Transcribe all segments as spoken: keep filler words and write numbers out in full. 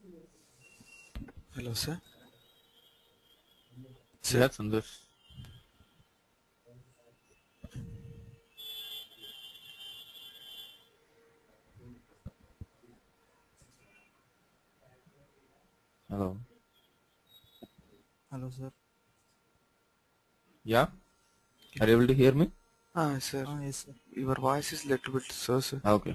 Hello, sir. Sir. Yes, Sandesh. Hello. Hello, sir. Yeah. Okay. Are you able to hear me? Ah, sir. Ah, yes, sir. Your voice is little bit so, sir. Okay.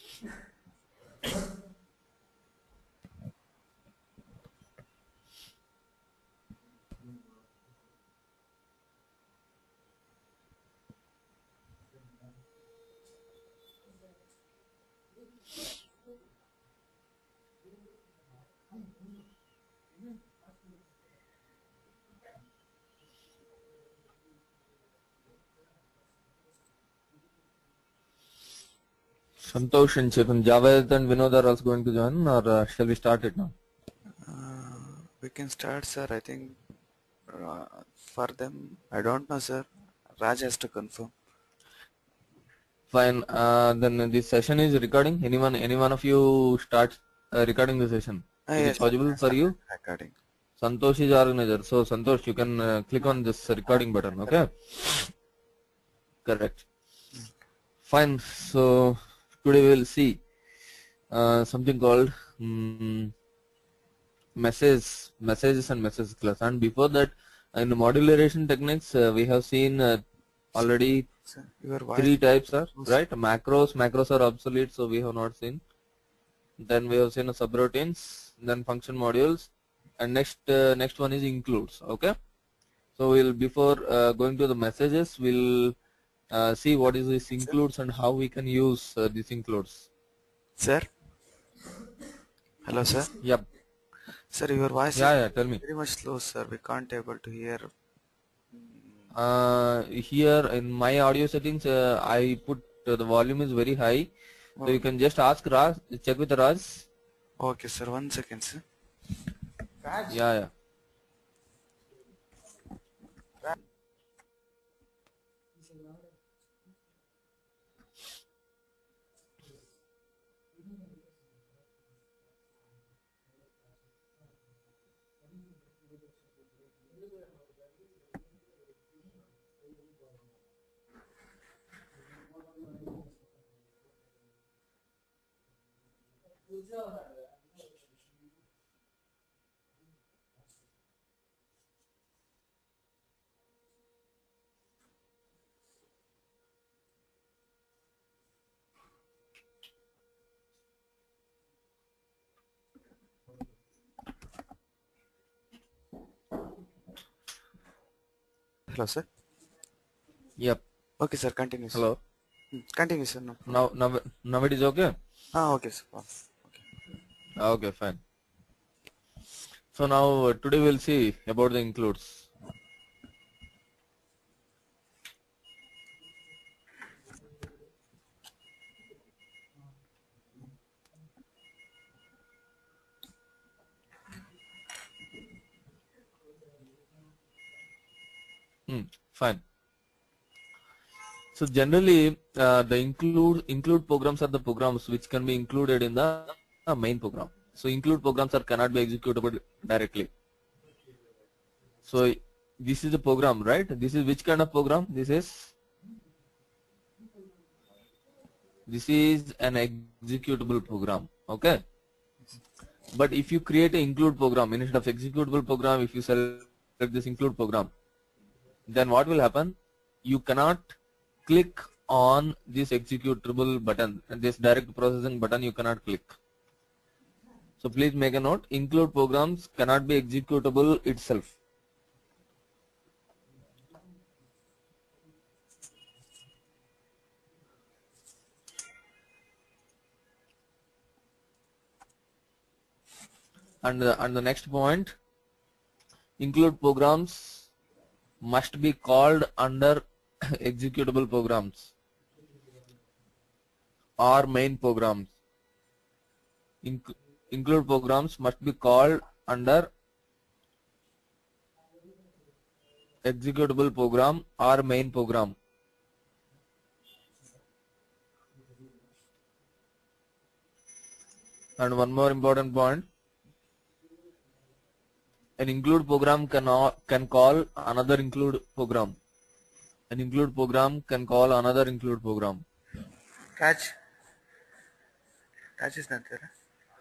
Santosh and Chetan, Javed and Vinod are also going to join, or uh, shall we start it now? Uh, we can start, sir. I think uh, for them, I don't know, sir. Raj has to confirm. Fine. Uh, then this session is recording. Anyone, any one of you start uh, recording the session. Ah, Is it yes, sir. possible for you? Recording. Santosh is organizer. So Santosh, you can uh, click on this recording button. Okay. Correct. Fine. So today we will see uh, something called um, message, messages and message class. And before that, in modularization techniques, uh, we have seen uh, already Sir, your voice. three types are right. Macros, macros are obsolete, so we have not seen. Then we have seen uh, subroutines, then function modules, and next uh, next one is includes. Okay. So we'll before uh, going to the messages, we'll uh, see what is this includes and how we can use uh, this includes. Sir. Hello, sir. Yep. Sir, your voice Yeah, is yeah. Tell me. very much slow, sir. We can't able to hear. Uh, here in my audio settings, uh, I put uh, the volume is very high, so Oh. you can just ask Raj, check with Raj. Okay, sir. One second, sir. Yeah, yeah. Hello, sir. Yep. Okay, sir. Continue, sir. Hello. Hmm, Continue, sir. No problem. Now, now, now it is okay. Ah, okay, sir. Oh, okay. Okay, fine. So now uh, today we'll see about the includes. Hmm, fine. So generally, uh, the include include programs are the programs which can be included in the uh, main program. So include programs are cannot be executable directly. So this is the program, right? This is which kind of program? This is this is an executable program. Okay. But if you create an include program instead of executable program, if you select this include program, then what will happen? You cannot click on this executable button and this direct processing button you cannot click. So please make a note, include programs cannot be executable itself. And the, and the next point, include programs must be called under executable programs or main programs. Inc include programs must be called under executable program or main program. And one more important point, an include program can, can call another include program. An include program can call another include program. Catch. Catch is not there.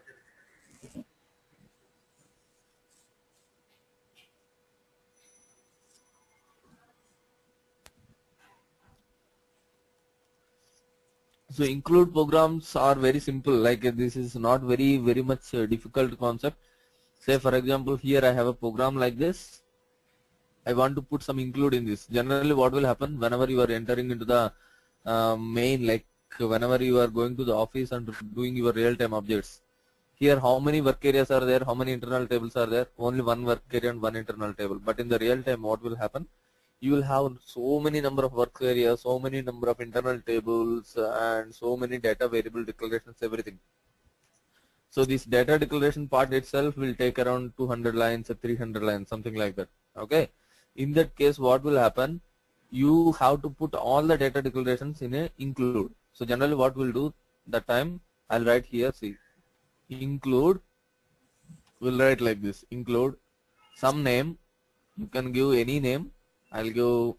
So include programs are very simple, like uh, this is not very very much uh, difficult concept. Say for example, here I have a program like this. I want to put some include in this. Generally what will happen whenever you are entering into the uh, main, like whenever you are going to the office and doing your real-time objects. Here how many work areas are there, how many internal tables are there? Only one work area and one internal table. But in the real time what will happen? You will have so many number of work areas, so many number of internal tables, and so many data variable declarations, everything. So this data declaration part itself will take around two hundred lines or three hundred lines, something like that. Okay. In that case, what will happen? You have to put all the data declarations in a include. So generally what we'll do that time, I'll write here, see, include, we'll write like this, include some name, you can give any name. I'll give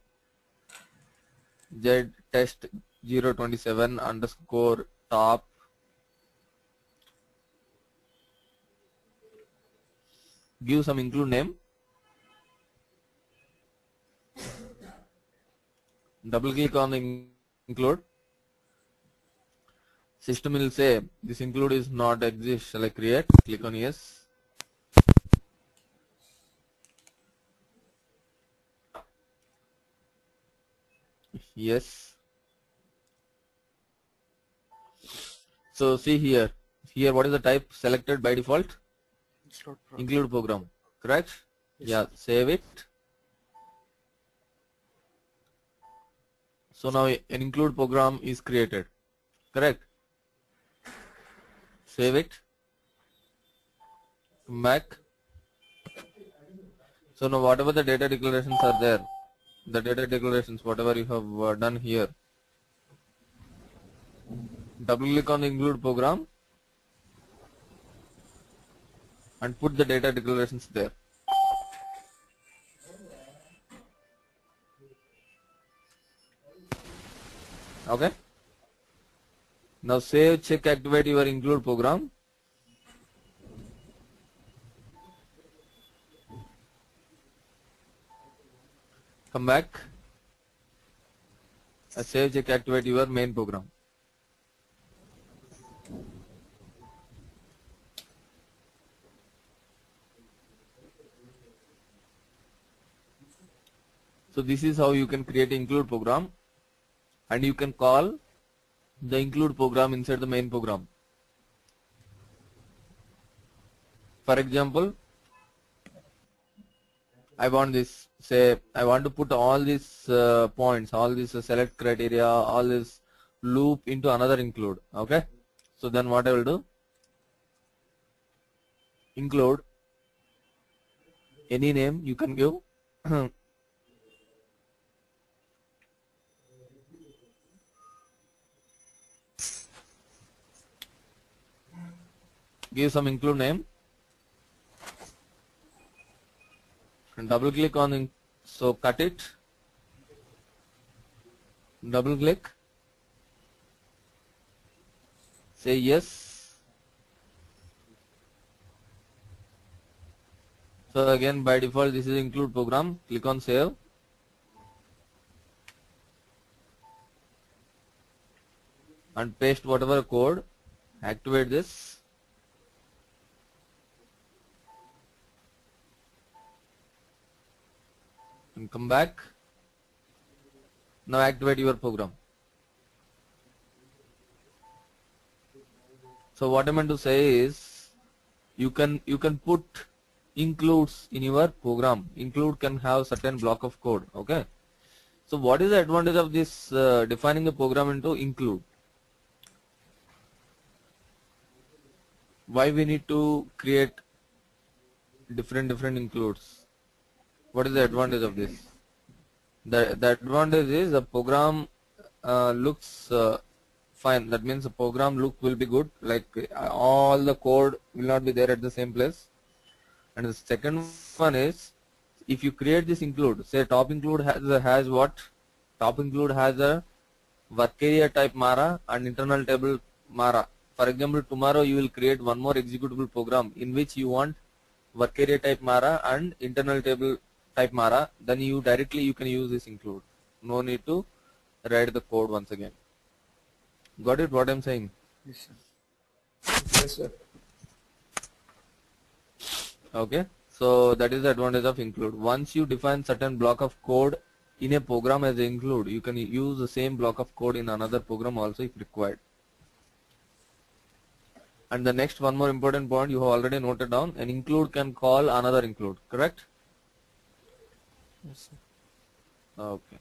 Z test zero two seven underscore top give some include name, double click on the include, system will say this include is not exist, shall I create? Click on yes. Yes. So see here, here what is the type selected by default? Program. Include program, correct? Yes. Yeah, save it. So now an include program is created, correct? Save it. Come back. So now whatever the data declarations are there, the data declarations, whatever you have uh, done here, double click on the include program and put the data declarations there. Okay. Now save, check, activate your include program. Come back. Uh, save, check, activate your main program. So this is how you can create include program, and you can call the include program inside the main program. For example, I want this, say I want to put all these uh, points, all these uh, select criteria, all this loop into another include. Okay. So then what I will do? Include any name you can give. Give some include name and double click on in, so cut it, double click, say yes. So again by default this is include program, click on save. And paste whatever code, activate this. And come back. Now activate your program. So what I meant to say is you can you can put includes in your program. Include can have certain block of code. Okay. So what is the advantage of this uh, defining the program into include? Why we need to create different different includes? What is the advantage of this? The, the advantage is the program uh, looks uh, fine. That means the program look will be good. Like uh, all the code will not be there at the same place, And the second one is, if you create this include, say top include has a, has what? Top include has a work area type Mara and internal table Mara. For example, tomorrow you will create one more executable program in which you want work area type Mara and internal table type Mara. Then you directly you can use this include. No need to write the code once again. Got it? What I'm saying? Yes, sir. Yes, sir. Okay, so that is the advantage of include. Once you define certain block of code in a program as include, you can use the same block of code in another program also if required. And the next one more important point you have already noted down, an include can call another include, correct? Yes, sir. Okay.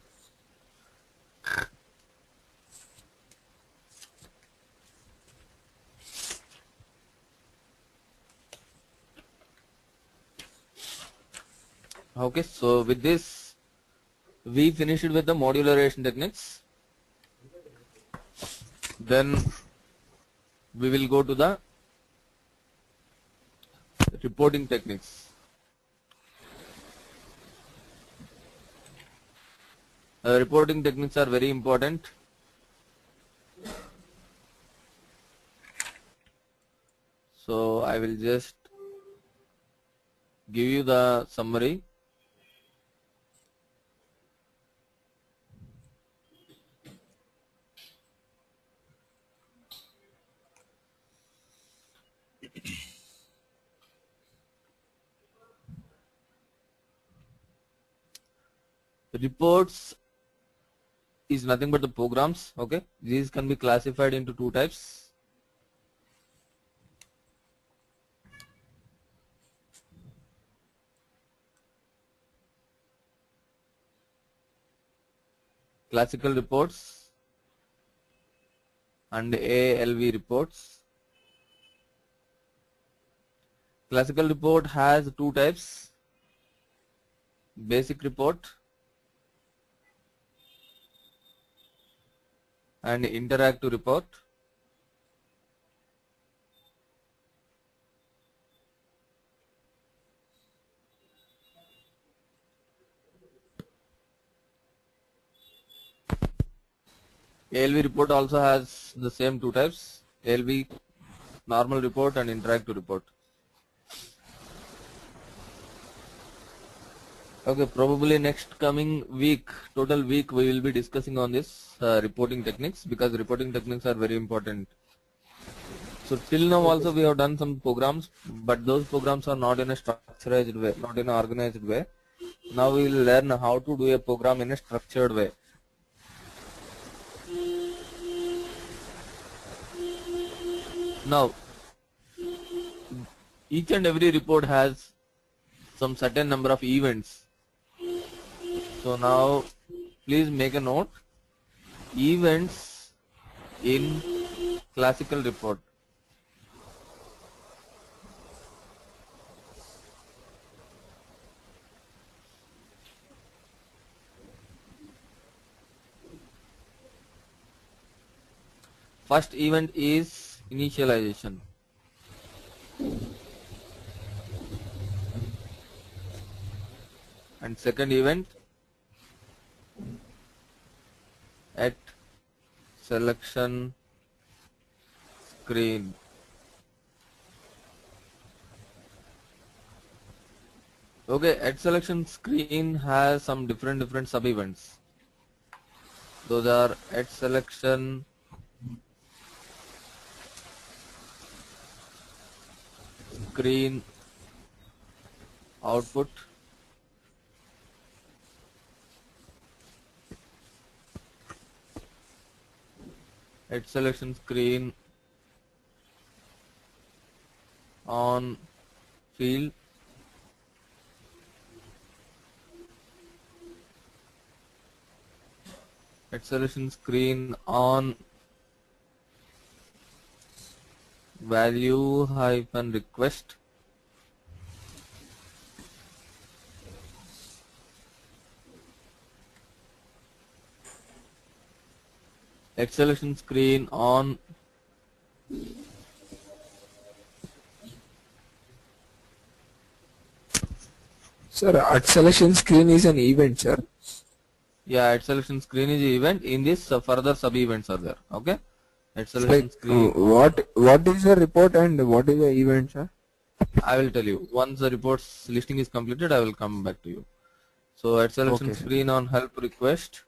Okay, so with this, we finished with the modularization techniques. Then we will go to the reporting techniques. Uh, reporting techniques are very important. So I will just give you the summary. Reports is nothing but the programs. Okay, these can be classified into two types. Classical reports and A L V reports. Classical report has two types: basic report and interactive report. A L V report also has the same two types: A L V normal report and interactive report. Okay, probably next coming week, total week, we will be discussing on this uh, reporting techniques, because reporting techniques are very important. So till now also we have done some programs, but those programs are not in a structured way, not in an organized way. Now we will learn how to do a program in a structured way. Now, each and every report has some certain number of events. So now, please make a note. Events in classical report. First event is initialization. And second event at selection screen. Okay, at selection screen has some different different sub events. Those are at selection screen output, at selection screen on field, at selection screen on value hyphen request, at selection screen on Sir, at selection screen is an event, sir. Yeah, at selection screen is event. In this uh, further sub events are there. Okay. At selection Like, uh, screen. what what is the report and what is the event, sir? I will tell you. Once the reports listing is completed, I will come back to you. So at selection Okay, sir. screen on help request.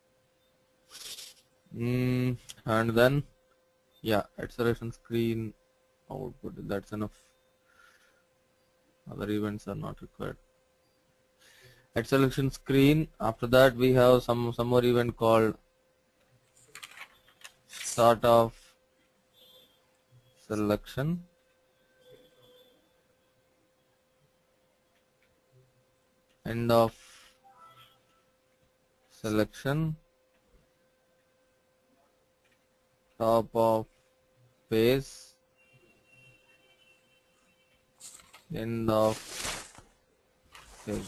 Mm, and then, yeah, at selection screen output. That's enough. Other events are not required. At selection screen, after that we have some some more event called start of selection, end of selection, top of page, end of page.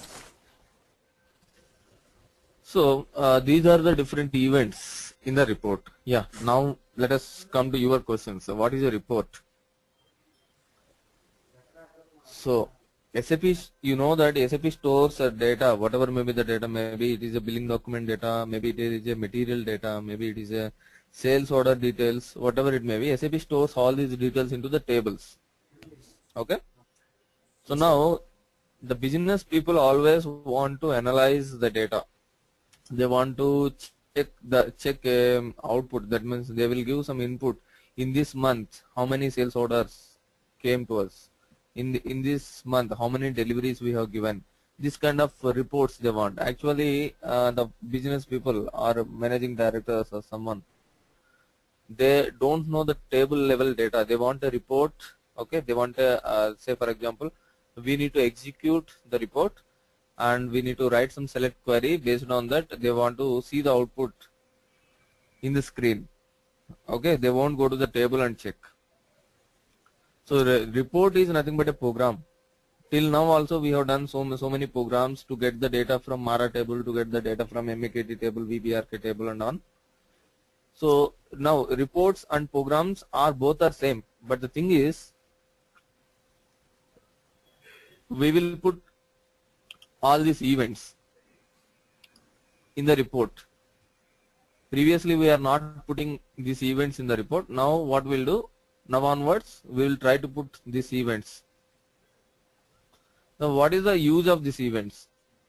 So uh, these are the different events in the report. Yeah. Now let us come to your questions. So what is a report? So S A P, you know that S A P stores a data, whatever may be the data, maybe it is a billing document data, maybe it is a material data, maybe it is a sales order details, whatever it may be. S A P stores all these details into the tables. Okay. So now the business people always want to analyze the data. They want to check the check um, output. That means they will give some input. In this month, how many sales orders came to us? In the, in this month, how many deliveries we have given? This kind of uh, reports they want. Actually, uh, the business people or managing directors or someone, they don't know the table level data. They want a report. Okay, they want a uh, say for example, we need to execute the report, and we need to write some select query. Based on that, they want to see the output in the screen. Okay, they won't go to the table and check. So the report is nothing but a program. Till now also we have done so, so many programs to get the data from Mara table, to get the data from M A K T table, V B R K table and on. So now reports and programs are both are same, but the thing is, we will put all these events in the report. Previously we are not putting these events in the report. Now what we'll do, now onwards we will try to put these events. Now what is the use of these events?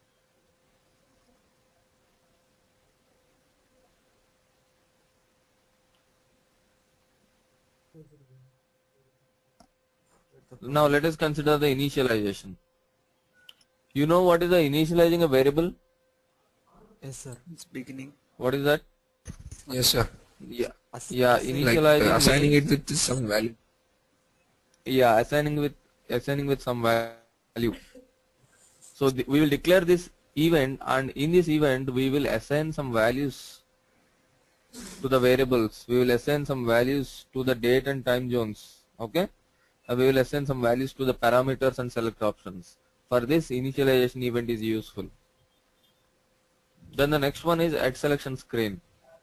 Now let us consider the initialization. You know what is the initializing a variable? Yes, sir. It's beginning. What is that? Yes, sir. Yeah, Ass- yeah. assign- Like Initializing uh, assigning means, it with some value. yeah, assigning with assigning with some value. So the, we will declare this event, and in this event we will assign some values to the variables. We will assign some values to the date and time zones. Okay. Uh, we will assign some values to the parameters and select options. For this, initialization event is useful. Then the next one is at selection screen.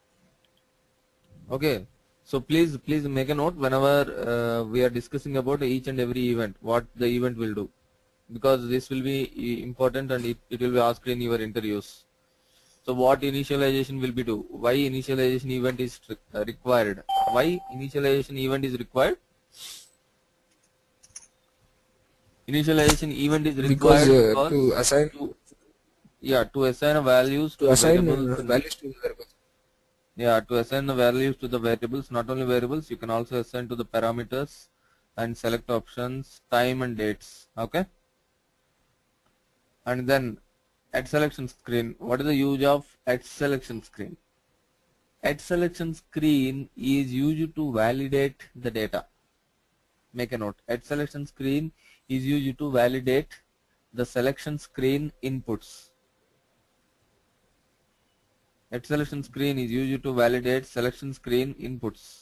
Okay. So please, please make a note whenever uh, we are discussing about each and every event, what the event will do, because this will be important and it, it will be asked in your interviews. So what initialization will be do? Why initialization event is uh, required? Why initialization event is required? Initialization event is Because required uh, because to assign to, yeah, to assign a values to, to the assign variables. uh, values to the variables. Yeah, to assign the values to the variables, not only variables, you can also assign to the parameters and select options, time and dates. Okay. And then at selection screen, what is the use of at selection screen? At selection screen is used to validate the data. Make a note. At selection screen is used to validate the selection screen inputs. At selection screen is used to validate selection screen inputs.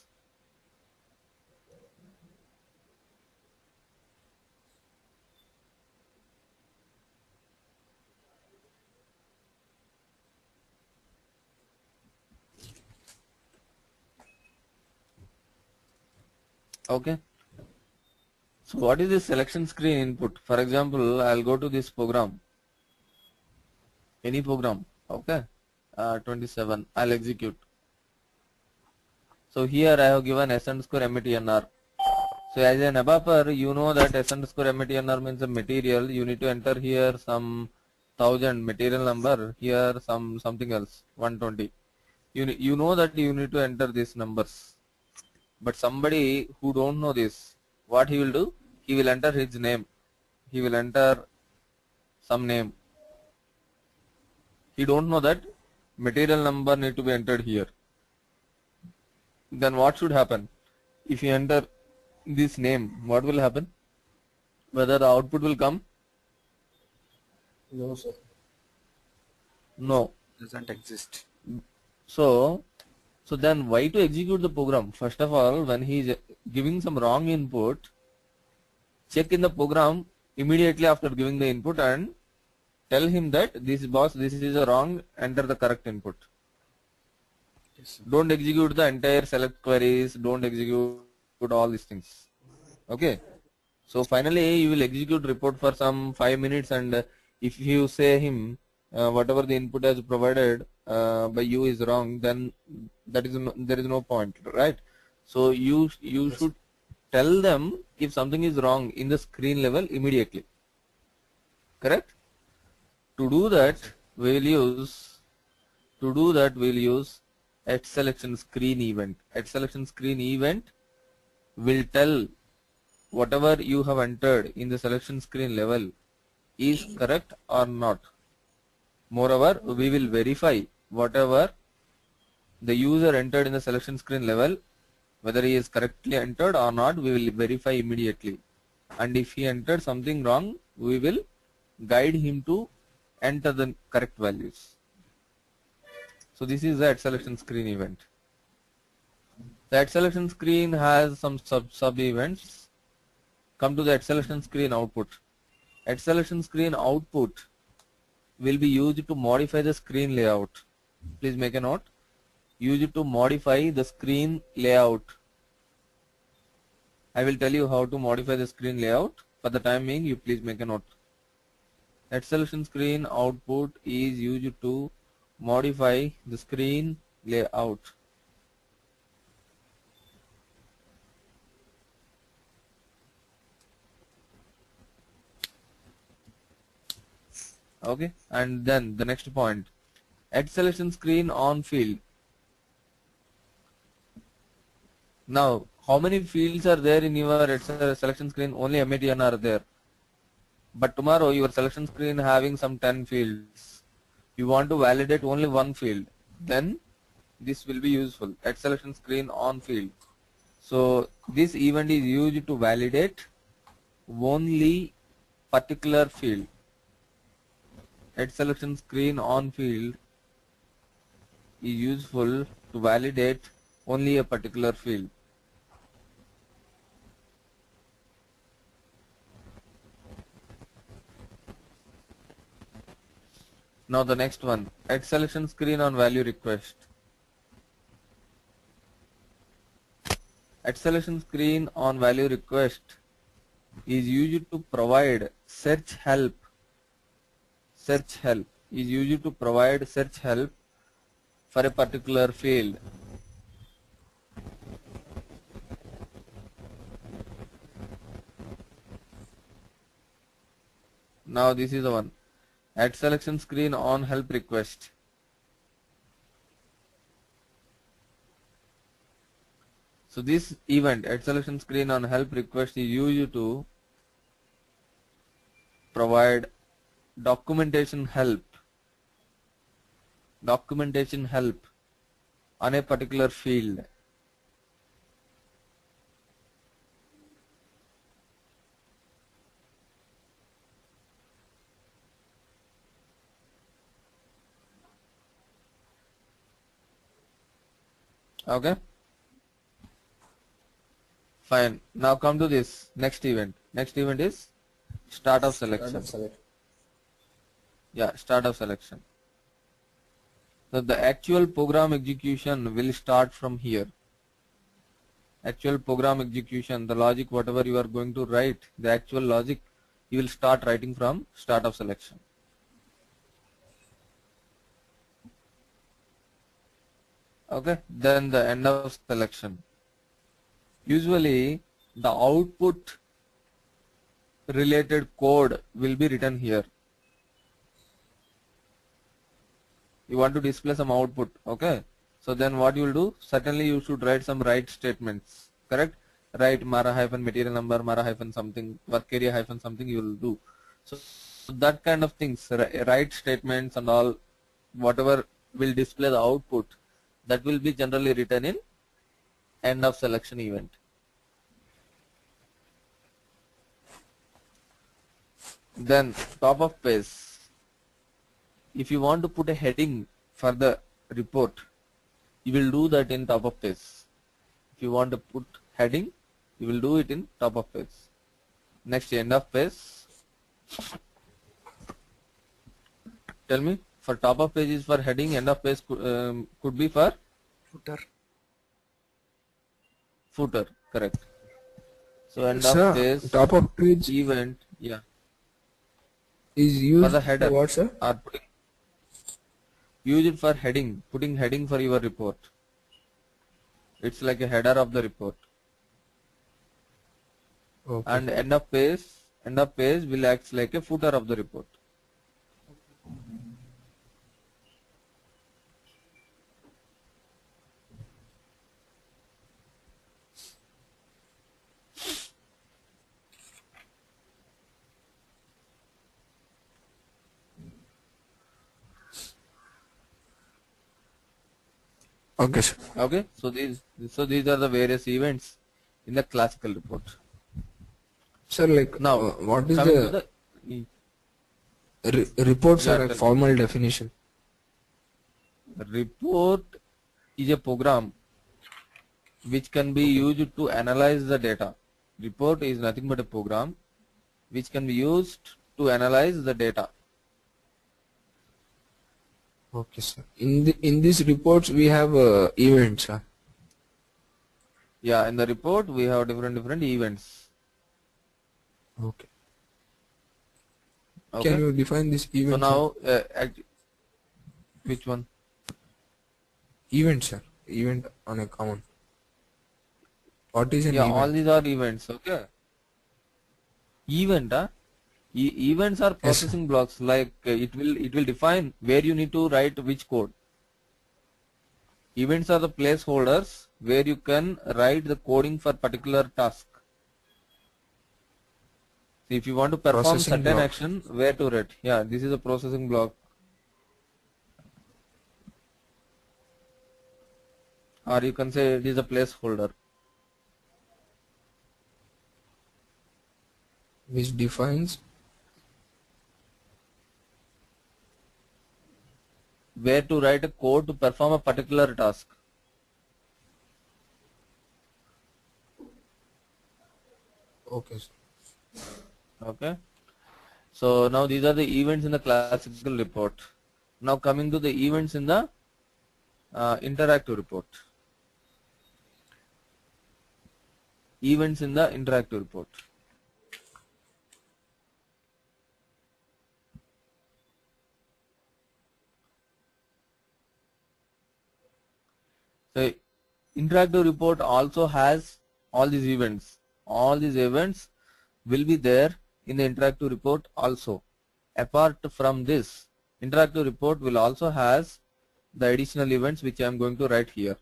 Okay. So what is the selection screen input? For example, I'll go to this program. any program. Okay, uh, twenty-seven. I'll execute. So here I have given S underscore METNR. So as an abapper, you know that S underscore METNR means a material. You need to enter here some thousand material number. Here some something else one twenty. You you know that you need to enter these numbers. But somebody who don't know this, what he will do? He will enter his name. He will enter some name. He don't know that material number need to be entered here. Then what should happen? If you enter this name, what will happen? Whether the output will come? No, sir. No. Doesn't exist. So, so then why to execute the program? First of all, when he is giving some wrong input, check in the program immediately after giving the input and tell him that this boss, this is a wrong, enter the correct input. Yes, sir. Don't execute the entire select queries, don't execute all these things. Okay. So finally you will execute report for some five minutes and uh, if you say him uh, whatever the input has provided uh, by you is wrong, then that is no, there is no point, right? So you you should tell them if something is wrong in the screen level immediately. Correct? To do that we will use to do that we will use at selection screen event. At selection screen event will tell whatever you have entered in the selection screen level is correct or not. Moreover, we will verify whatever the user entered in the selection screen level, whether he is correctly entered or not, we will verify immediately. And if he entered something wrong, we will guide him to enter the correct values. So this is the at selection screen event. The at selection screen has some sub sub events. Come to the at selection screen output. At selection screen output will be used to modify the screen layout. Please make a note. Use it to modify the screen layout. I will tell you how to modify the screen layout. For the time being, you please make a note. At selection screen output is used to modify the screen layout. Okay, and then the next point, at selection screen on field. Now, how many fields are there in your at selection screen? Only M A T N are there. But tomorrow your selection screen having some ten fields. You want to validate only one field. Then this will be useful. At selection screen on field. So this event is used to validate only particular field. At selection screen on field is useful to validate only a particular field. Now the next one, at selection screen on value request. At selection screen on value request is used to provide search help. Search help is used to provide search help for a particular field. Now this is the one. At selection screen on help request. So this event at selection screen on help request is used to provide documentation help. Documentation help on a particular field. Okay. Fine. Now come to this next event. Next event is start of selection. Select. Yeah, start of selection. So the actual program execution will start from here. Actual program execution, the logic, whatever you are going to write, the actual logic, you will start writing from start of selection. Okay, then the end of selection. Usually the output related code will be written here. You want to display some output, okay? So then what you will do? Certainly you should write some write statements, correct? Write Mara hyphen material number, Mara hyphen something, work area hyphen something you will do. So, so that kind of things, write statements and all, whatever will display the output, that will be generally written in end of selection event. Then top of page. If you want to put a heading for the report, you will do that in top of page. If you want to put heading, you will do it in top of page. Next, end of page. Tell me, for top of page is for heading, end of page could, um, could be for Footer. footer, correct. So end Sir, of page, top of page event, yeah, is used for the header. what, sir? Or putting, use it for heading, putting heading for your report. It's like a header of the report. Okay. And end of page, end of page will act like a footer of the report. Okay, sir. Okay, so these so these are the various events in the classical report. Sir, like Now, uh, what is coming the, to the re reports Yeah, are a tell me. formal definition? report is a program which can be used to analyze the data. Report is nothing but a program which can be used to analyze the data. Okay, sir. In the in these reports we have uh, events, sir. Yeah, in the report we have different different events. Okay. Okay. Can you define this event? So now, uh, act- which one? sir? Event, sir. Event on a common. What is an Yeah, event? all these are events. Okay. Event, huh? E events are processing blocks. Like uh, it will it will define where you need to write which code. Events are the placeholders where you can write the coding for particular task. So if you want to perform Processing certain block. action, where to write? Yeah, this is a processing block. Or you can say it is a placeholder. Which defines Where to write a code to perform a particular task. okay, sir. Okay. So now these are the events in the classical report. Now coming to the events in the uh, interactive report. Events in the interactive report. So interactive report also has all these events. All these events will be there in the interactive report also. Apart from this, interactive report will also has the additional events which I am going to write here.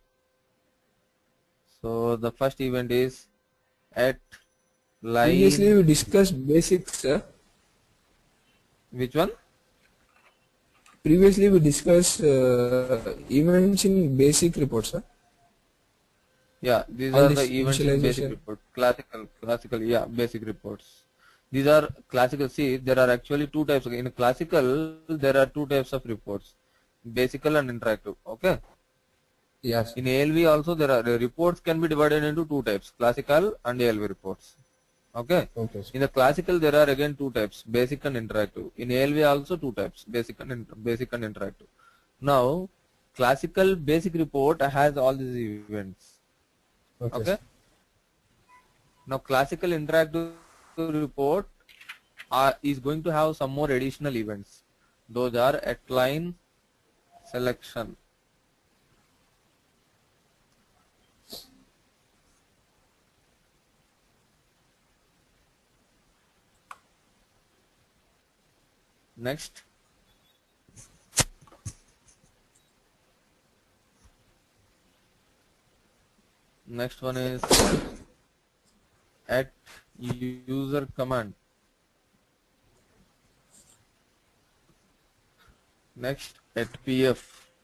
So the first event is at Previously line. we discussed basics, sir. Which one? Previously we discussed uh, events in basic reports, sir. Yeah, these All are the this events in basic initialization. report. Classical, classical, yeah, basic reports. These are classical. See, there are actually two types. In classical, there are two types of reports: basical and interactive. Okay. Yes. In A L V also, there are the reports can be divided into two types: classical and A L V reports. Okay. Okay, sir. In the classical, there are again two types: basic and interactive. In A L V also two types: basic and inter basic and interactive. Now, classical basic report has all these events. Okay. Okay. Now, classical interactive report are, is going to have some more additional events. Those are at line selection. Next, next one is at user command. Next, at pf.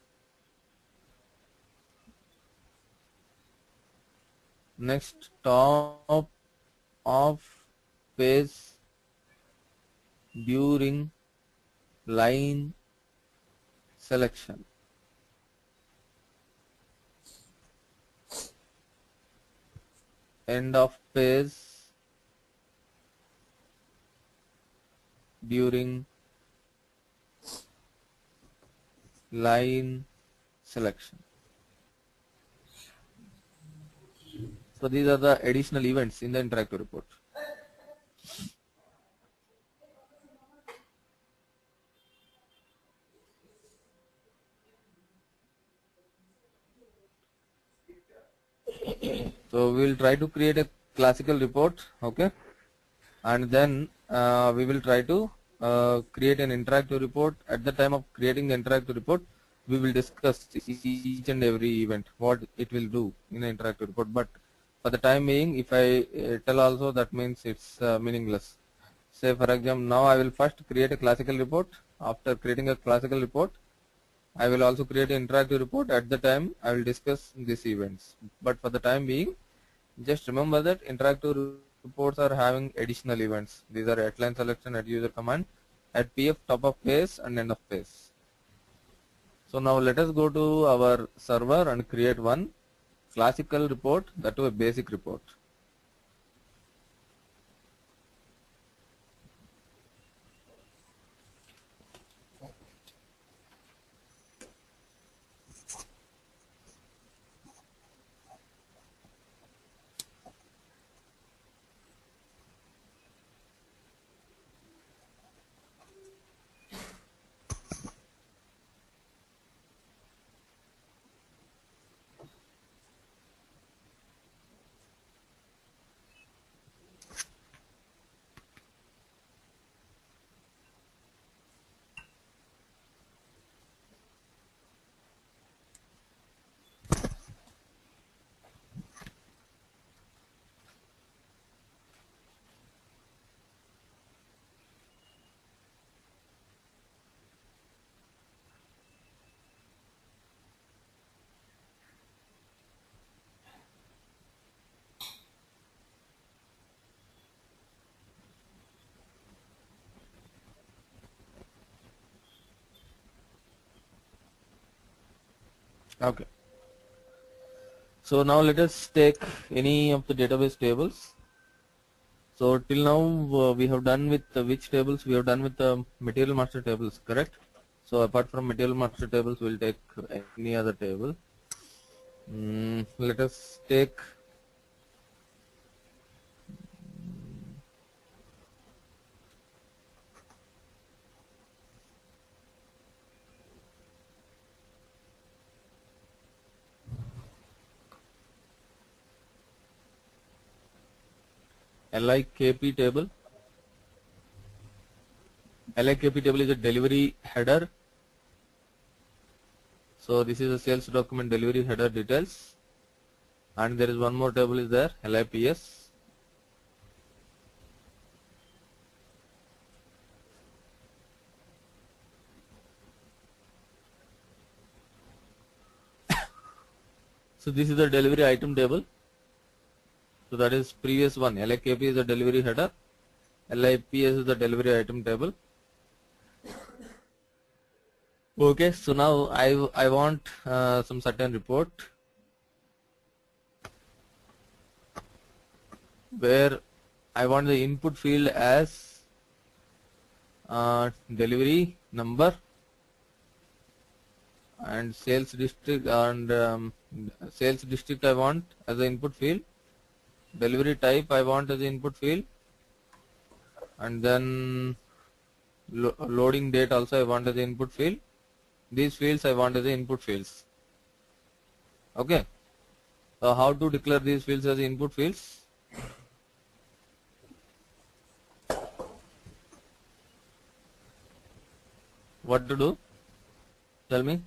Next, top of page during line selection. End of page during line selection. So these are the additional events in the interactive report. So we will try to create a classical report, okay, and then uh, we will try to uh, create an interactive report. At the time of creating the interactive report, we will discuss each and every event, what it will do in the interactive report. But for the time being, if I uh, tell also, that means it's uh, meaningless. Say for example, now I will first create a classical report. After creating a classical report, I will also create an interactive report. At the time, I will discuss these events. But for the time being, just remember that interactive reports are having additional events. These are at line selection, at user command, at pf, top of page, and end of page. So now let us go to our server and create one classical report, that to a basic report. Okay. So now let us take any of the database tables. So till now uh, we have done with uh, which tables? We have done with the material master tables, correct? So apart from material master tables, we will take any other table. Mm, let us take L I K P table. L I K P table is a delivery header. So this is a sales document delivery header details, and there is one more table is there, L I P S. So this is the delivery item table. So that is previous one. L I K P is the delivery header. L I P S is the delivery item table. Okay, so now I I want uh, some certain report where I want the input field as uh, delivery number and sales district and um, sales district I want as the input field. Delivery type I want as the input field, and then lo loading date also I want as the input field. These fields I want as the input fields. Okay. So how to declare these fields as input fields? what to do? Tell me.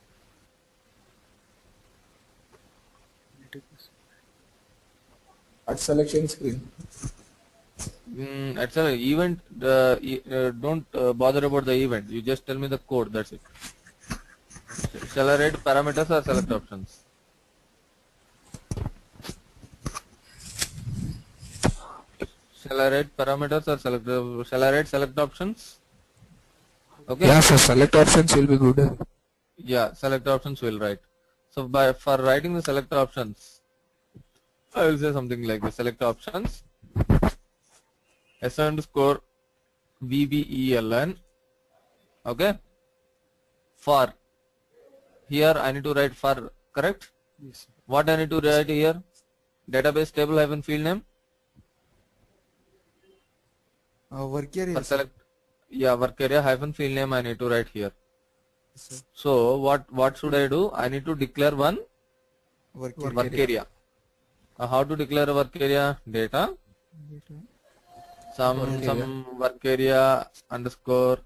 At selection screen. Mm, it's an event. Uh, e- uh, don't uh, bother about the event. You just tell me the code. That's it. Shall I write parameters or select options? Shall I write parameters or select? Uh, shall I write select options? Okay. Yeah, sir. Select options will be good. Yeah, select options will write. So by for writing the select options, I will say something like this: select options s underscore vveln. Okay. For here I need to write for, correct? Yes. What I need to write here? Database table hyphen field name Uh, work area, for sir. select. Yeah, work area hyphen field name I need to write here. Sir. So what what should I do? I need to declare one Work work area. Uh, how to declare a work area? Data some Work area. some work area underscore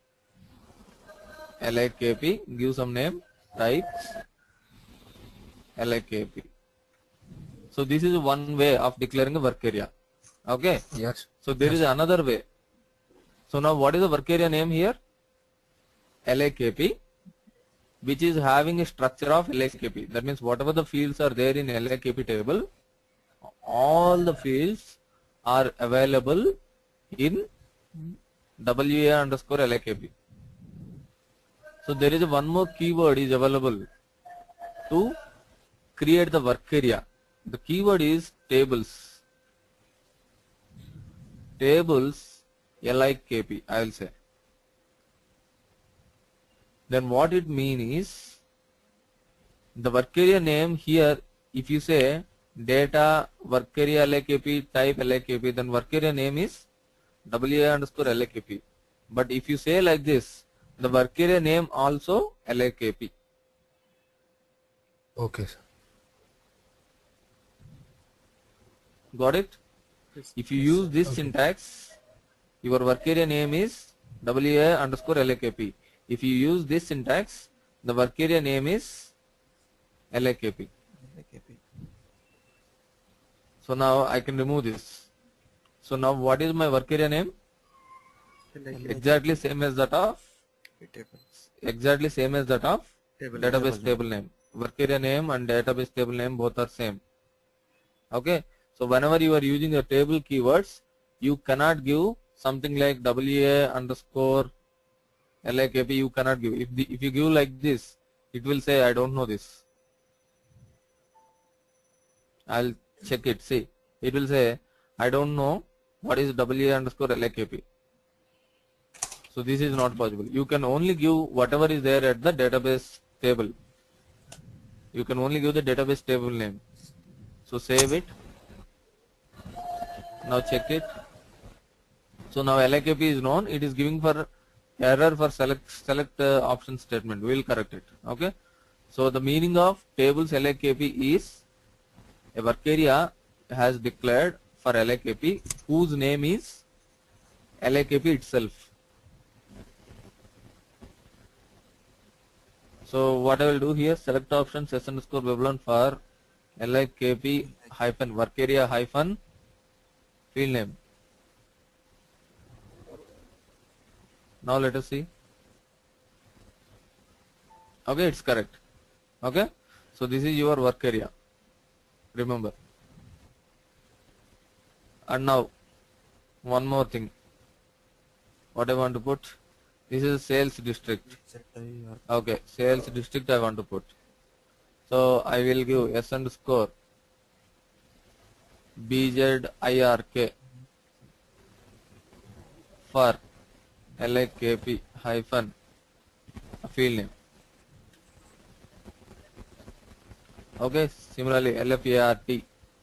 likp, give some name, type likp. So this is one way of declaring a work area. Okay. Yes. So there is another way. So now what is the work area name here? likp, which is having a structure of likp. That means whatever the fields are there in likp table, all the fields are available in wa underscore likp. So there is one more keyword is available to create the work area. The keyword is tables. Tables likp, I will say. Then what it means is the work area name here, if you say data work area likp type likp, then work area name is wa underscore likp. But if you say like this, the work area name also likp. Okay, sir. Got it? Yes. If you use this syntax, your work area name is wa underscore likp. If you use this syntax, the work area name is likp. So now I can remove this. So now what is my work area name? Exactly same as that of Tables. exactly same as that of Table. database table name. Work area name and database table name both are same. Okay. So whenever you are using your table keywords, you cannot give something like wa underscore likp. You cannot give. If the, if you give like this, it will say I don't know this. I'll check it. See, it will say I don't know what is wa underscore likp. So this is not possible. You can only give whatever is there at the database table. You can only give the database table name. So save it. Now check it. So now likp is known. It is giving for error for select select uh, option statement. We will correct it. Okay. So the meaning of tables likp is a work area has declared for likp whose name is likp itself. So what I will do here, select options s underscore babylon for likp hyphen work area hyphen field name. Now let us see. Okay, it's correct. Okay, so this is your work area. Remember. And now one more thing. What I want to put? This is sales district. Okay, sales district I want to put. So I will give s underscore bzirk for likp hyphen field name. Okay, similarly lfart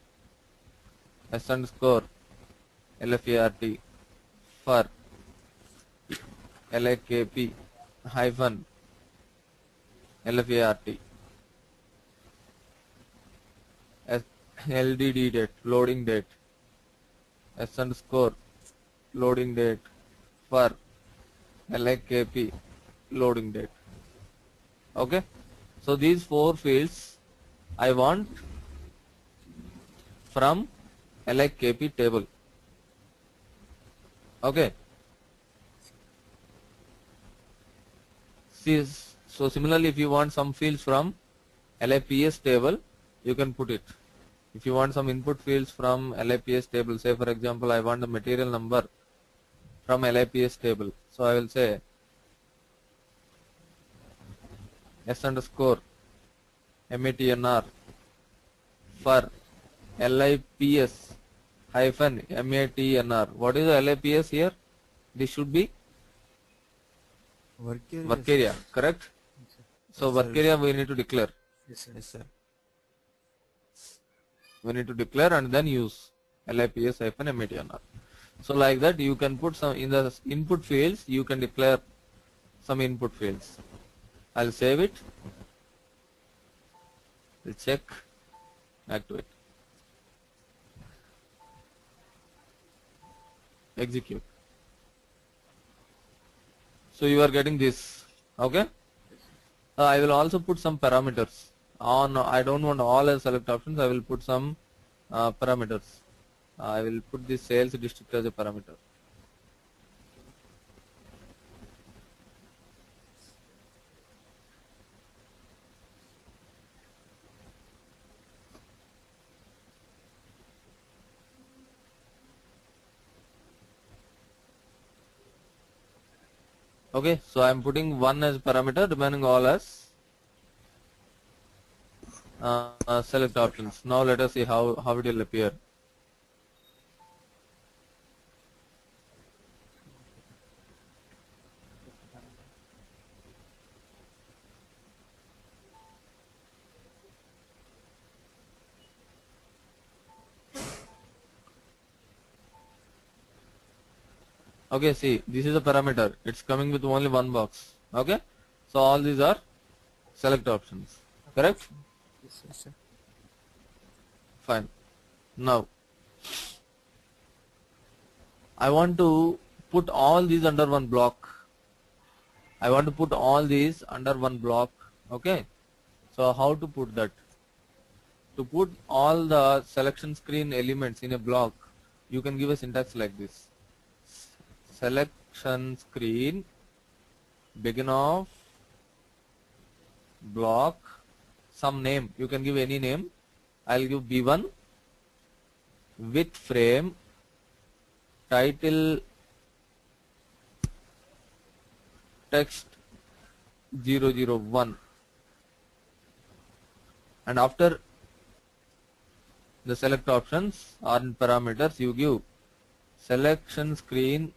s underscore lfart for likp hyphen lfart as ldd date loading date s underscore loading date for likp loading date. Okay, so these four fields I want from L I K P table. Okay, see, so similarly, if you want some fields from L I P S table, you can put it. If you want some input fields from L I P S table, say for example, I want the material number from L I P S table. So I will say S underscore matnr for L I P S hyphen matnr. What is the L I P S here? This should be Work area. work area, correct? So Yes, work sir. area we need to declare. Yes, sir. Yes, sir. We need to declare and then use L I P S hyphen matnr. So like that you can put some in the input fields, you can declare some input fields. I'll save it. We'll check, activate, execute. So you are getting this, okay? Uh, I will also put some parameters on. I don't want all as select options. I will put some uh, parameters. I will put the sales district as a parameter. Okay, so I am putting one as parameter, remaining all as uh, uh, select options. Now let us see how, how it will appear. Okay, see, this is a parameter. It's coming with only one box. Okay, so all these are select options. Correct? Yes, sir. Fine. Now, I want to put all these under one block. I want to put all these under one block. Okay. So how to put that? To put all the selection screen elements in a block, you can give a syntax like this. Selection screen begin of block, some name, you can give any name. I'll give B one with frame title text zero zero one, and after the select options or parameters you give selection screen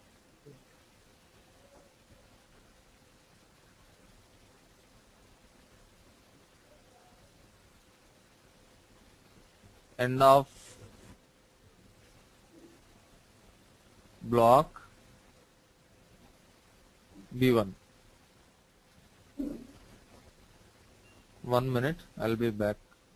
end of block B one. One minute, I'll be back.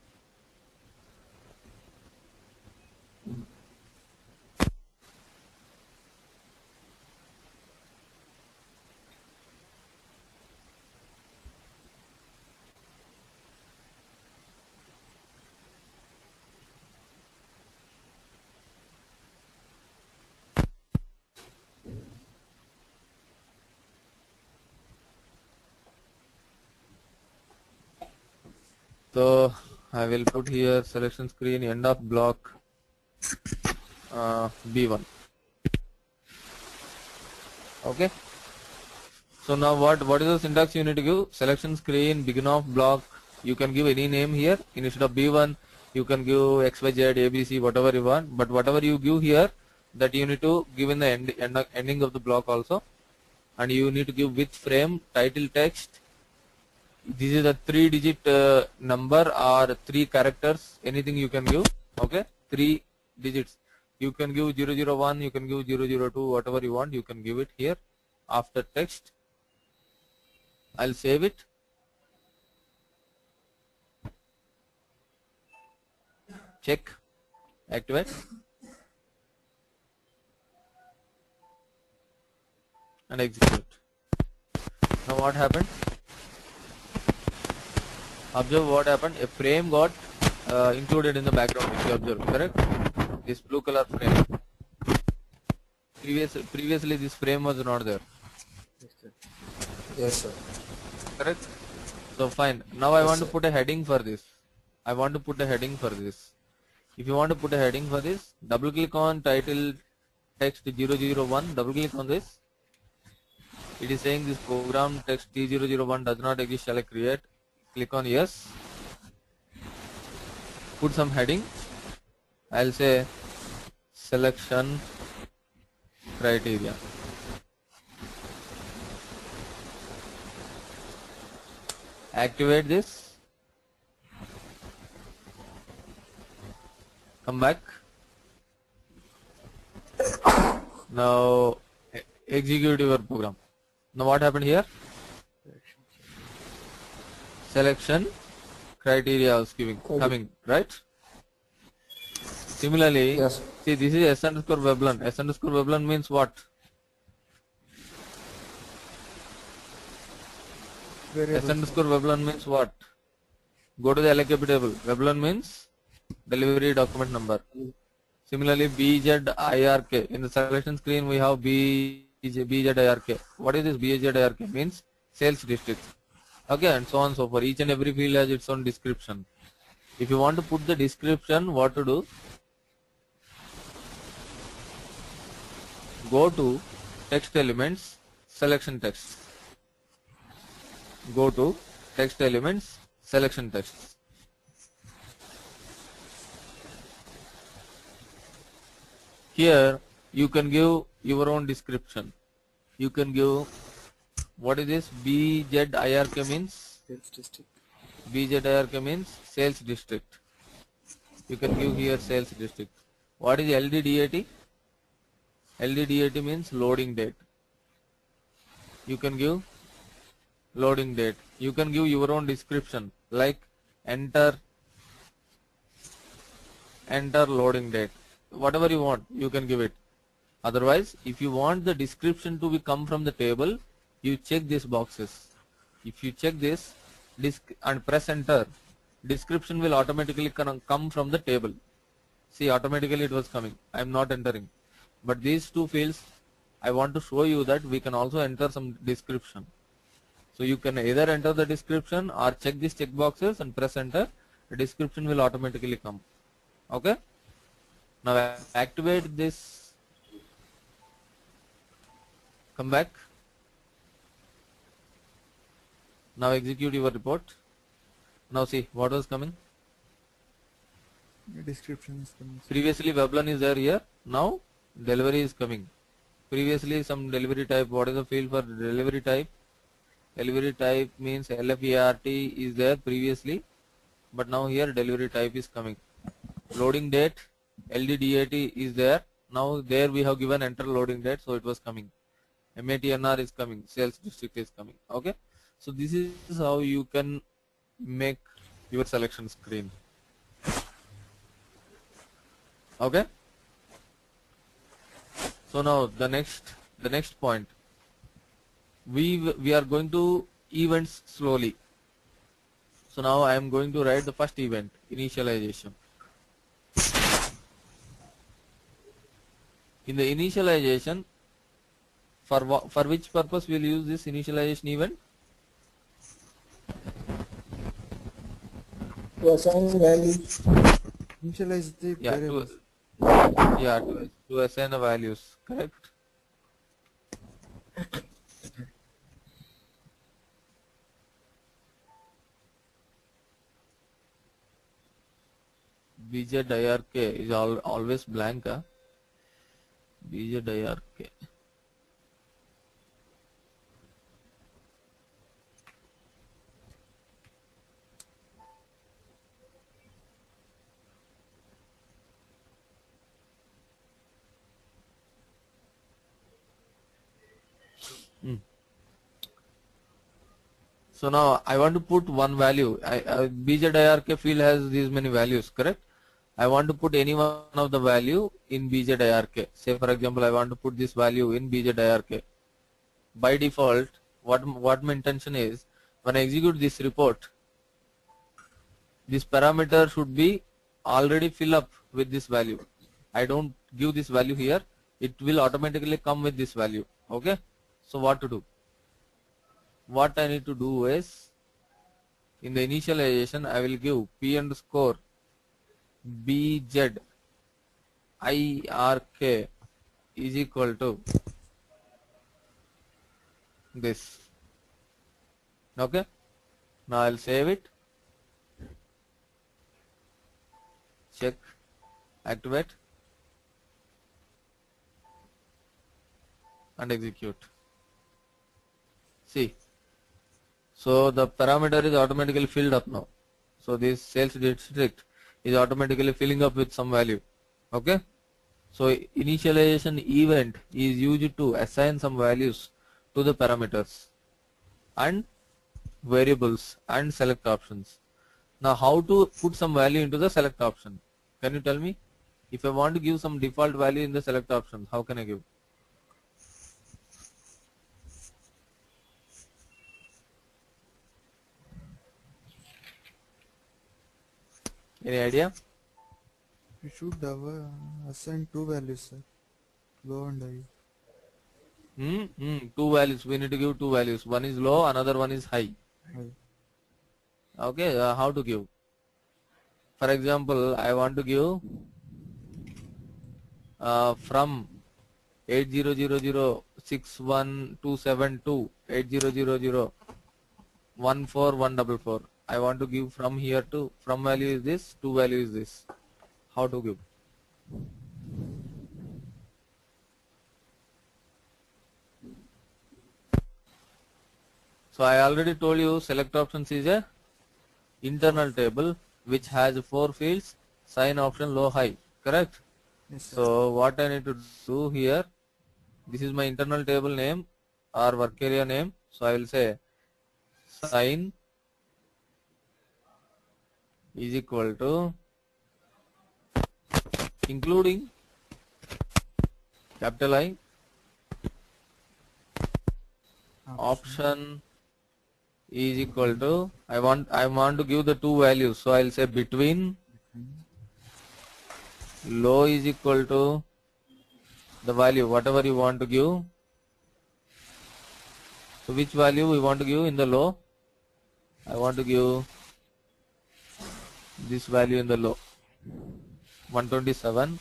So I will put here selection screen end of block uh, B one. Okay. So now what what is the syntax you need to give? Selection screen begin of block. You can give any name here. Instead of B one, you can give X Y Z, A B C, whatever you want. But whatever you give here, that you need to give in the end, end ending of the block also. And you need to give with frame title text. This is a three digit uh, number or three characters, anything you can give. Okay, three digits. You can give zero zero one, you can give zero zero two, whatever you want, you can give it here after text. I'll save it. Check, activate, and execute. Now what happened? Observe what happened. A frame got uh, included in the background, if you observe, correct? This blue color frame. Previous, previously this frame was not there. Yes, sir. Correct? So fine. Now I want to put a heading for this. I want to put a heading for this. If you want to put a heading for this, double click on title text zero zero one, double click on this. It is saying this program text T zero zero one does not exist, shall I create? Click on yes. Put some heading. I'll say selection criteria. Activate this. Come back. Now e- execute your program. Now what happened here? Selection criteria was giving, coming, right? Similarly, Yes. see this is s underscore weblearn. S underscore weblearn means what? S underscore weblearn means what? Go to the L A K P table. Weblearn means delivery document number. Similarly, B Z I R K. In the selection screen, we have B Z I R K. What is this B Z I R K? Means sales district. Okay, and so on and so forth. Each and every field has its own description. If you want to put the description, what to do? Go to text elements, selection text. Go to text elements, selection text. Here you can give your own description. You can give, what is this? B Z I R K means? Sales district. B Z I R K means sales district. You can give here sales district. What is L D D A T? L D D A T means loading date. You can give loading date. You can give your own description like enter enter loading date. Whatever you want, you can give it. Otherwise, if you want the description to be come from the table, you check these boxes. If you check this disc and press enter, description will automatically come from the table. See, automatically it was coming. I am not entering. But these two fields, I want to show you that we can also enter some description. So you can either enter the description or check these check boxes and press enter. The description will automatically come. Okay. Now activate this. Come back. Now execute your report. Now see what was coming. The description is coming. Previously weblearn is there here. Now delivery is coming. Previously some delivery type. What is the field for delivery type? Delivery type means L F E R T is there previously, but now here delivery type is coming. Loading date L D D A T is there. Now there we have given enter loading date, so it was coming. M A T N R is coming. Sales district is coming. Okay. So this is how you can make your selection screen. Okay. So now the next the next point. We we are going to events slowly. So now I am going to write the first event, initialization. In the initialization, for for which purpose we will use this initialization event? To assign values. Initialize the Yeah, to, variables. yeah, to, to assign the values, correct? B Z I R K is al always blank. Huh? B Z I R K. Hmm. So now I want to put one value. I, uh, B Z I R K field has these many values, correct? I want to put any one of the value in B Z I R K. Say for example, I want to put this value in B Z I R K. By default, what what my intention is, when I execute this report, this parameter should be already fill up with this value. I don't give this value here, it will automatically come with this value. Okay, so what to do? What I need to do is, in the initialization I will give p underscore bz irk is equal to this. Okay, now I'll save it, check, activate and execute. See, so the parameter is automatically filled up now. So this sales district is automatically filling up with some value. Okay, so initialization event is used to assign some values to the parameters and variables and select options. Now how to put some value into the select option? Can you tell me? If I want to give some default value in the select option, how can I give? Any idea? You should have uh, assigned two values, sir. Low and high. Hmm? Hmm. Two values. We need to give two values. One is low, another one is high. High. Okay. Uh, how to give? For example, I want to give uh, from eight zero zero zero six one two seven two eight zero zero zero one four one four four. I want to give from here to, from value is this, to value is this. How to give? So I already told you select options is a internal table which has four fields, sign, option, low, high, correct? Yes, sir. So what I need to do here, this is my internal table name or work area name. So I will say sign is equal to including capital I, option is equal to, I want I want to give the two values, so I'll say between, low is equal to the value whatever you want to give. So which value we want to give in the low? I want to give this value in the low, one twenty-seven.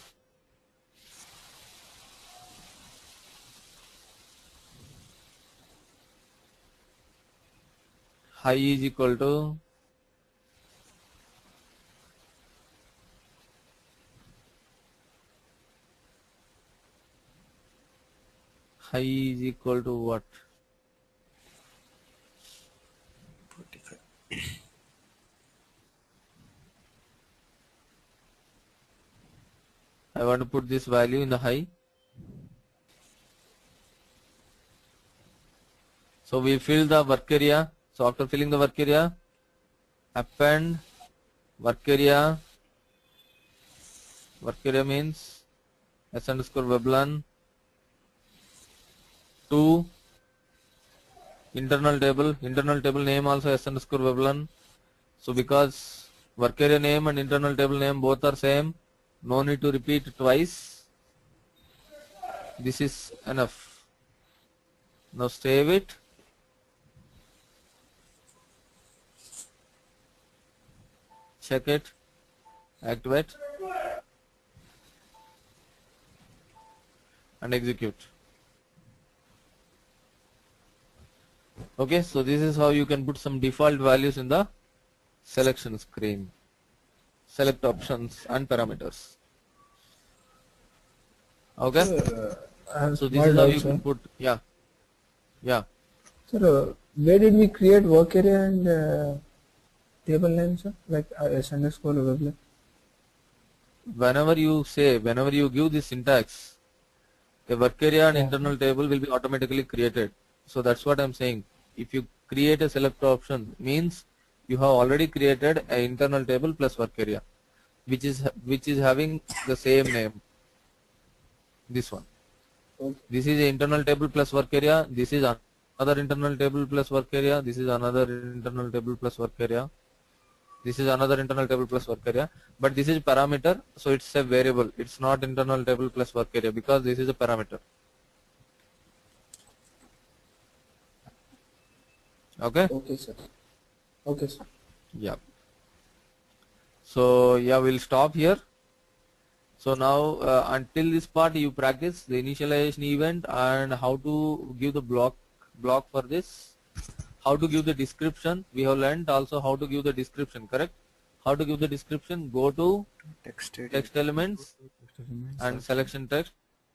High is equal to high is equal to what? forty-five. I want to put this value in the high. So we fill the work area. So after filling the work area, append work area. Work area means s underscore weblan to internal table. Internal table name also s underscore weblan. So because work area name and internal table name both are same, no need to repeat twice. This is enough. Now save it. Check it. Activate. And execute. Okay, so this is how you can put some default values in the selection screen. Select options and parameters. Okay, I have so this small is how doubt, you sir. can put, yeah, yeah. Sir, uh, where did we create work area and uh, table name, sir? Like uh, s underscore weblan. Whenever you say, whenever you give this syntax, a work area and Yeah. internal table will be automatically created. So that's what I'm saying. If you create a select option, means you have already created an internal table plus work area, which is which is having the same name. This one. Okay. This is an internal table plus work area. This is another internal table plus work area. This is another internal table plus work area. This is another internal table plus work area. But this is parameter, so it's a variable. It's not internal table plus work area because this is a parameter. Okay. Okay, sir. Okay, sir. Yeah. So yeah, we'll stop here. So now uh, until this part you practice the initialization event and how to give the block block for this, how to give the description. We have learned also how to give the description, correct? How to give the description, go to Text edit. text elements and selection text.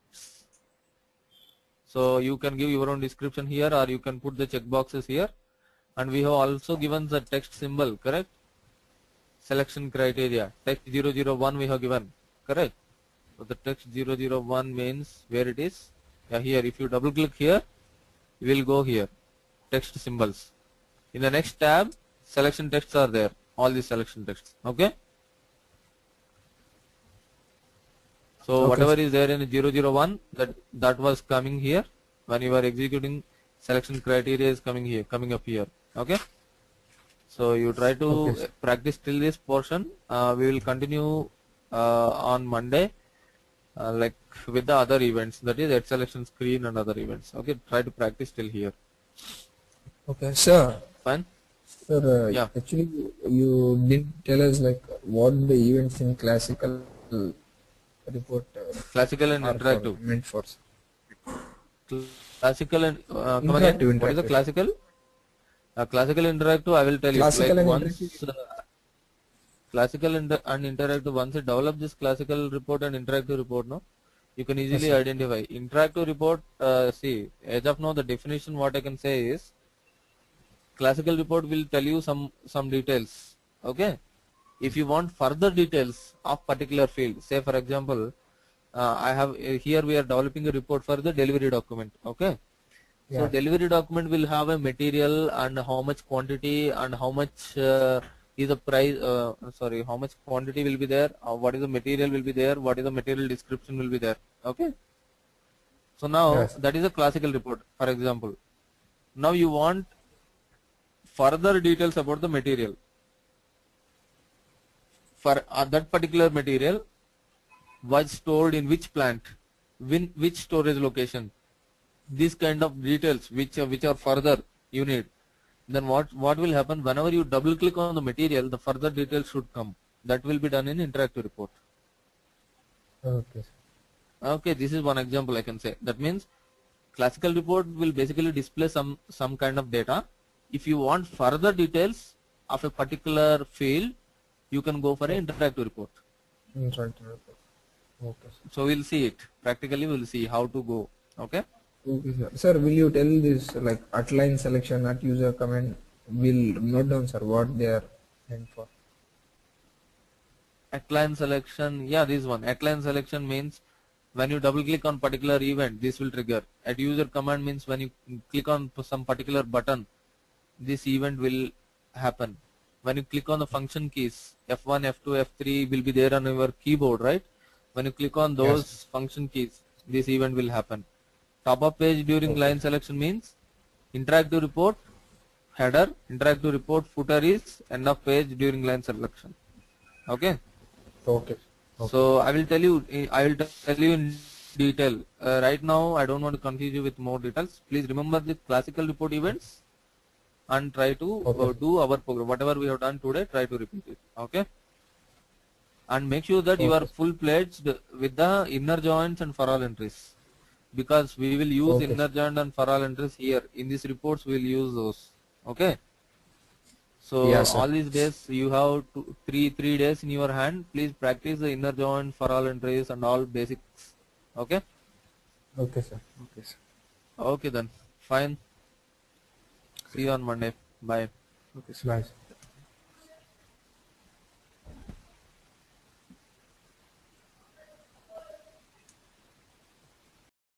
So you can give your own description here or you can put the checkboxes here. And we have also given the text symbol, correct? Selection criteria, text zero zero one we have given, correct? So the text zero zero one means where it is. Yeah, here. If you double click here, you will go here. Text symbols. In the next tab, selection texts are there. All these selection texts. Okay. So Okay. whatever is there in zero zero one, that that was coming here when you are executing. Selection criteria is coming here, coming up here. Okay. So you try to Okay, practice till this portion. Uh, we will continue uh, on Monday, uh, like with the other events, that is at selection screen and other events. Okay, try to practice till here. Okay, sir. Fine. Sir, uh, Yeah. actually, you didn't tell us like what the events in classical report uh, Classical and are interactive. for, meant for. Classical and uh, come again. Interactive, What is the interactive. classical? Uh, classical interactive. I will tell Classical you. Like and once uh, classical and, and interactive. Once you develop this classical report and interactive report, no, you can easily Yes, sir. identify. Interactive report. Uh, see, as of now, the definition what I can say is, classical report will tell you some some details. Okay. If you want further details of particular field, say for example, uh, I have uh, here we are developing a report for the delivery document. Okay. So Yeah. delivery document will have a material and how much quantity and how much uh, is the price. Uh, sorry, how much quantity will be there? Uh, what is the material will be there? What is the material description will be there? Okay. So now Yes. that is a classical report, for example. Now you want further details about the material. For uh, that particular material was stored in which plant, win, which storage location, these kind of details which are, which are further you need. Then what what will happen whenever you double click on the material, the further details should come. That will be done in interactive report. Okay. Okay, this is one example I can say. That means classical report will basically display some some kind of data. If you want further details of a particular field, you can go for an interactive report. Interactive report. Okay, sir. So we'll see it practically. We'll see how to go. Okay. Okay, sir. Sir, will you tell this like at line selection, at user comment? We'll note down, sir, what they are meant for. At line selection, yeah, this one. At line selection means when you double click on particular event, this will trigger. At user command means when you click on some particular button, this event will happen. When you click on the function keys, F one, F two, F three will be there on your keyboard, right? When you click on those Yes. function keys, this event will happen. Top of page during line selection means interactive report, header, interactive report, footer is end of page during line selection. Okay. Okay. So I will tell you, I will tell you in detail. Uh, right now, I don't want to confuse you with more details. Please remember the classical report events and try to Okay. uh, do our program. Whatever we have done today, try to repeat it. Okay. And make sure that you are Okay. full fledged with the inner joins and for all entries, because we will use Okay. inner join and for all entries here. In these reports, we will use those. Okay. So Yes, sir. all these days you have two, three three days in your hand. Please practice the inner join, for all entries, and all basics. Okay. Okay, sir. Okay, sir. Okay then. Fine. See you on Monday. Bye. Okay, sir. Bye, sir.